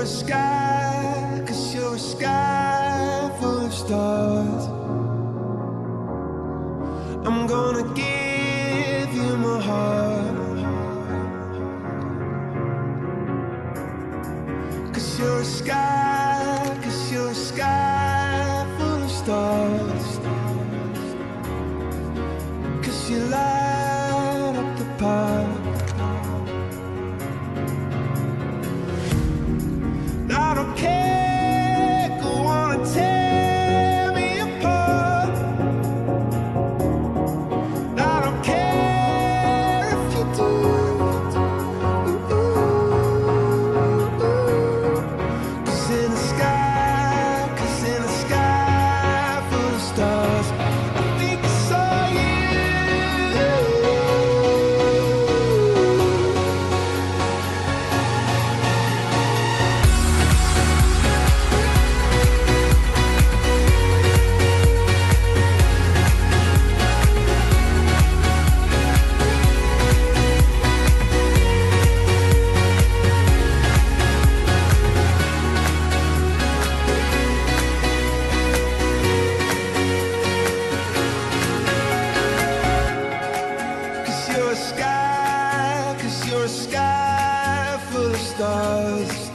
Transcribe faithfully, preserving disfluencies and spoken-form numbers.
you're a sky, cause you're a sky full of stars. I'm gonna give you my heart, cause you're a sky, cause you're a sky full of stars, cause you light up the park. I don't care, go on and tear me apart. I don't care if you do. Ooh, ooh, ooh. Cause in the sky, cause in the sky full of stars, I think I saw you. Cause you're a sky, cause you're a sky full of stars.